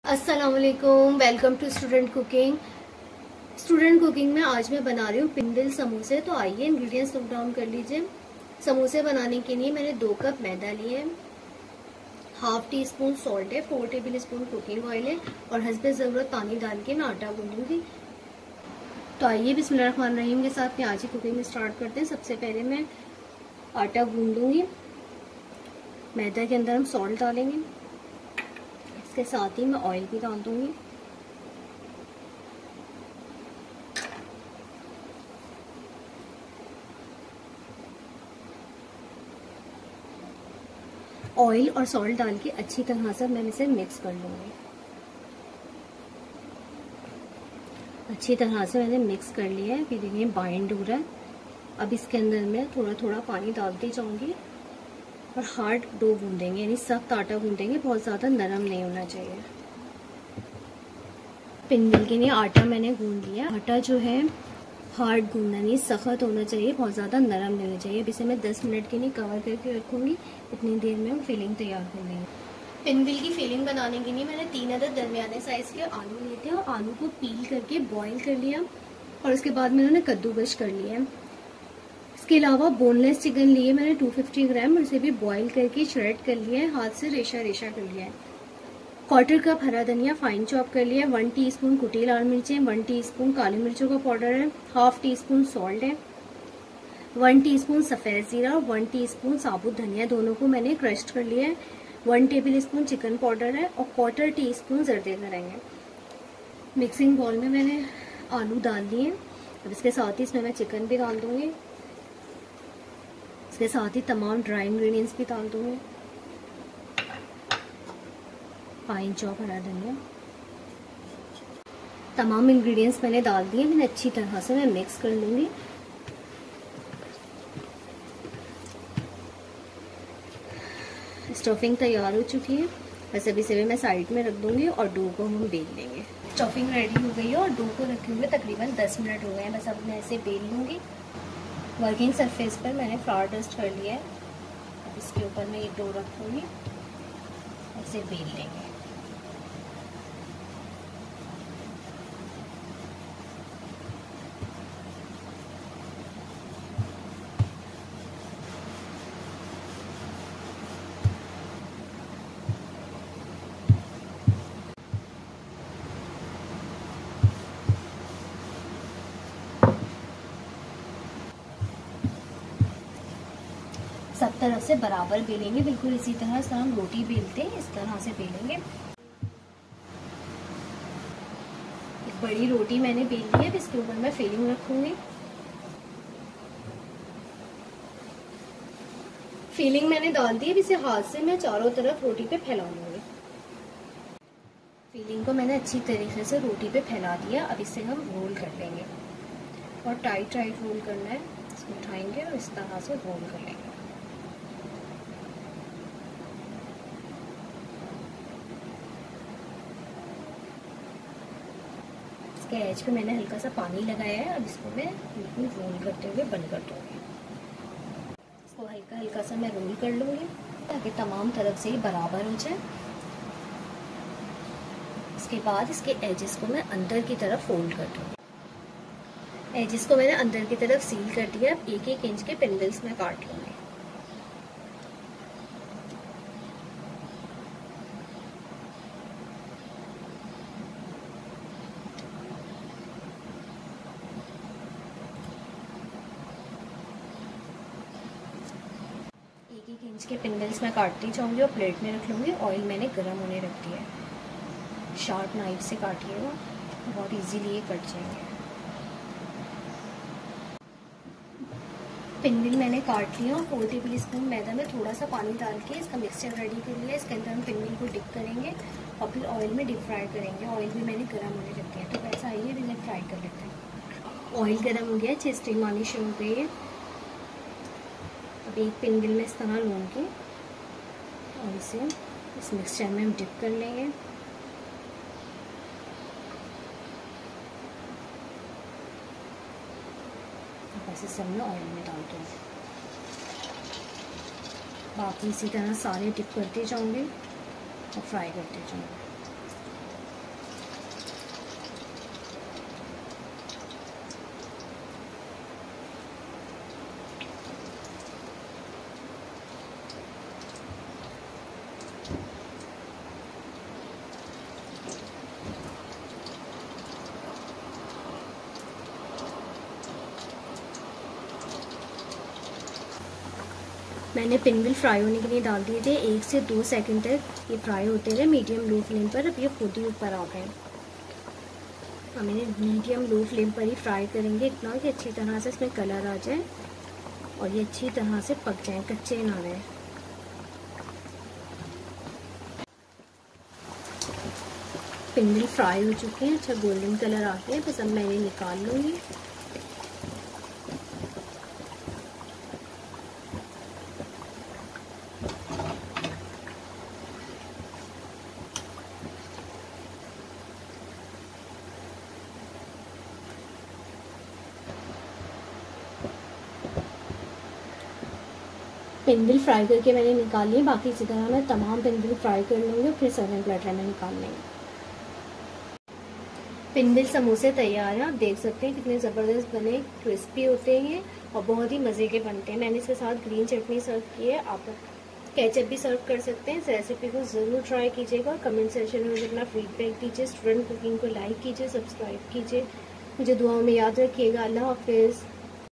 अस्सलाम वालेकुम, welcome to student cooking. Student cooking में आज मैं बना रही हूँ पिंडिल समोसे। तो आइए इंग्रेडिएंट्स नोट डाउन कर लीजिए। समोसे बनाने के लिए मैंने 2 कप मैदा लिए हैं, हाफ टी स्पून सॉल्ट है, 4 टेबल स्पून कुकिंग ऑयल है और हस्बे ज़रूरत पानी डाल के मैं आटा गूंदूंगी। तो आइए बिस्मिल्लाहिर्रहमानिर्रहीम के साथ मैं आज ही कुकिंग स्टार्ट करते हैं। सबसे पहले मैं आटा गूंदूंगी। मैदा के अंदर हम सॉल्ट डालेंगे, इसके साथ ही मैं ऑयल भी डाल दूंगी। ऑयल और सॉल्ट डाल के अच्छी तरह से मैं इसे मिक्स कर लूंगी। अच्छी तरह से मैंने मिक्स कर लिया है। अभी देखिए बाइंड हो रहा है। अब इसके अंदर मैं थोड़ा थोड़ा पानी डालती जाऊंगी और हार्ड डो गूंदेंगे, यानी सख्त आटा गूंदेंगे, बहुत ज़्यादा नरम नहीं होना चाहिए। पिंडिल के लिए आटा मैंने गूंद लिया। आटा जो है हार्ड गूंदना नहीं, सख्त होना चाहिए, बहुत ज़्यादा नरम नहीं होना चाहिए। अब इसे मैं 10 मिनट के लिए कवर करके रखूँगी। इतनी देर में हम फिलिंग तैयार कर लेंगे। पिंडिल की फिलिंग बनाने के लिए मैंने 3 अदद दरमियाने साइज़ के आलू लिए थे और आलू को पील करके बॉईल कर लिया और उसके बाद मैंने उन्हें कद्दूकश कर लिया। इसके अलावा बोनलेस चिकन लिए मैंने 250 ग्राम, उसे भी बॉईल करके श्रेड कर लिया है, हाथ से रेशा रेशा कर लिया है। 1/4 कप हरा धनिया फाइन चॉप कर लिया है, 1 टीस्पून कुटी लाल मिर्चें, 1 टीस्पून काली मिर्चों का पाउडर है, हाफ टी स्पून सॉल्ट है, 1 टीस्पून सफ़ेद जीरा और 1 टीस्पून साबुत धनिया, दोनों को मैंने क्रश कर लिया है। 1 टेबल स्पून चिकन पाउडर है और 1/4 टीस्पून जर्दे करेंगे। मिक्सिंग बाउल में मैंने आलू डाल दिए। अब इसके साथ ही इसमें मैं चिकन भी डाल दूंगी। इसके साथ ही तमाम ड्राई इंग्रेडिएंट्स भी डाल दूंगी। फाइन चॉप हरा धनिया, तमाम इंग्रेडिएंट्स मैंने डाल दिए। मैंने अच्छी तरह से मैं मिक्स कर लूंगी। स्टफिंग तैयार हो चुकी है। बस अभी से मैं साइड में रख दूंगी और डो को हम बेल लेंगे। स्टफिंग रेडी हो गई है और डो को रखे हुए तकरीबन 10 मिनट हो गए हैं। बस अब मैं ऐसे बेल लूंगी। वर्किंग सरफेस पर मैंने फ्लावर डस्ट कर लिया है। अब इसके ऊपर मैं ये डो रखूंगी, ऐसे बेल लेंगे। सब तरफ से बराबर बेलेंगे, बिल्कुल इसी तरह से हम रोटी बेलते हैं, इस तरह से बेलेंगे। एक बड़ी रोटी मैंने बेल ली है। इसके ऊपर मैं फिलिंग रखूंगी। फिलिंग मैंने डाल दी है। इसे हाथ से मैं चारों तरफ रोटी पे फैला लूंगी। फिलिंग को मैंने अच्छी तरीके से रोटी पे फैला दिया। अब इसे हम रोल कर लेंगे और टाइट टाइट रोल करना है। इसको उठाएंगे और इस तरह से रोल कर लेंगे। इसके एज पे मैंने हल्का सा पानी लगाया है। अब इसको मैं बिल्कुल रोल करते हुए बंद कर दूंगी। इसको हल्का हल्का सा मैं रोल कर लूंगी ताकि तमाम तरफ से ही बराबर हो जाए। इसके बाद इसके एजेस को मैं अंदर की तरफ फोल्ड कर दूंगी। एजेस को मैंने अंदर की तरफ सील कर दिया। अब 1-1 इंच के पिंडल्स में काट लूंगी। इंच के पिंडल्स मैं काटती जाऊंगी और प्लेट में रख लूंगी। ऑयल मैंने गर्म होने रख दिया है। शार्प नाइफ से काटिएगा, बहुत इजीली ये कट जाएंगे। पिंडल मैंने काट लिया और 4 टेबल स्पून मैदा में थोड़ा सा पानी डाल के इसका मिक्सचर रेडी कर लिया। इसके अंदर हम पिंडल को डिप करेंगे और फिर ऑयल में डीप फ्राई करेंगे। ऑयल भी मैंने गर्म होने रख दिया। तो वैसा आइए भी मैं फ्राई कर लेते हैं। ऑयल गर्म हो गया, अच्छी स्टीम आनी शुरू हो गई है। अब एक पिंडल में इस तरह लूँगी और इसे इस मिक्सचर में हम डिप कर लेंगे। ऐसे सब मैं ऑयल में डाल दूँगी। बाकी इसी तरह सारे डिप करते जाऊँगी और फ्राई करते जाऊँगी। मैंने पिनविल फ्राई होने के लिए डाल दिए थे। 1 से 2 सेकंड तक ये फ्राई होते रहे मीडियम लो फ्लेम पर। अब ये खुद ही ऊपर आ गए। हम इन्हें मीडियम लो फ्लेम पर ही फ्राई करेंगे, इतना कि अच्छी तरह से इसमें कलर आ जाए और ये अच्छी तरह से पक जाए, कच्चे ना रहे। पिनविल फ्राई हो चुके हैं, अच्छा गोल्डन कलर आ गया है। बस अब मैं इन्हें निकाल लूँगी। पिनविल फ्राई करके मैंने निकाल लिए। बाकी इसी तरह मैं तमाम पिनविल फ्राई कर लूँगी और फिर सर्विंग प्लेटर में निकाल लेंगे। पिनविल समोसे तैयार हैं। आप देख सकते हैं कितने ज़बरदस्त बने, क्रिस्पी होते हैं और बहुत ही मज़े के बनते हैं। मैंने इसके साथ ग्रीन चटनी सर्व की है, आप केचप भी सर्व कर सकते हैं। इस रेसिपी को ज़रूर ट्राई कीजिएगा और कमेंट सेक्शन में मुझे अपना फीडबैक दीजिए। स्टूडेंट कुकिंग को लाइक कीजिए, सब्सक्राइब कीजिए, मुझे दुआओं में याद रखिएगा। अल्लाह हाफिज़।